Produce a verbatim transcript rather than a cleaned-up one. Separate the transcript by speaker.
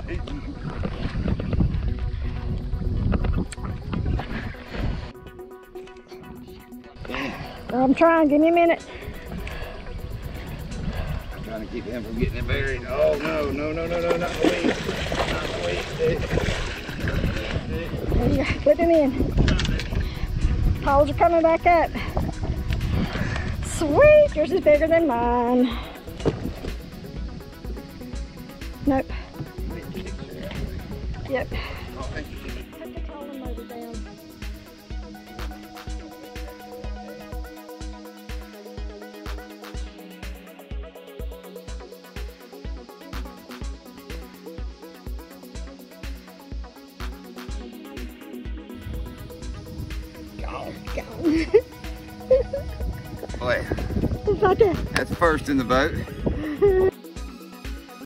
Speaker 1: I'm trying, give me a minute.
Speaker 2: I'm trying to keep him from getting it buried. Oh no, no, no, no, no, not the weed. Not the weed.
Speaker 1: There you go, flip him in. Poles are coming back up. Sweet, yours is bigger than mine. Nope. Yep. Put the trolling motor down.
Speaker 2: Gone.
Speaker 1: Gone.
Speaker 2: Boy,
Speaker 1: It's right there.
Speaker 2: that's first in the boat.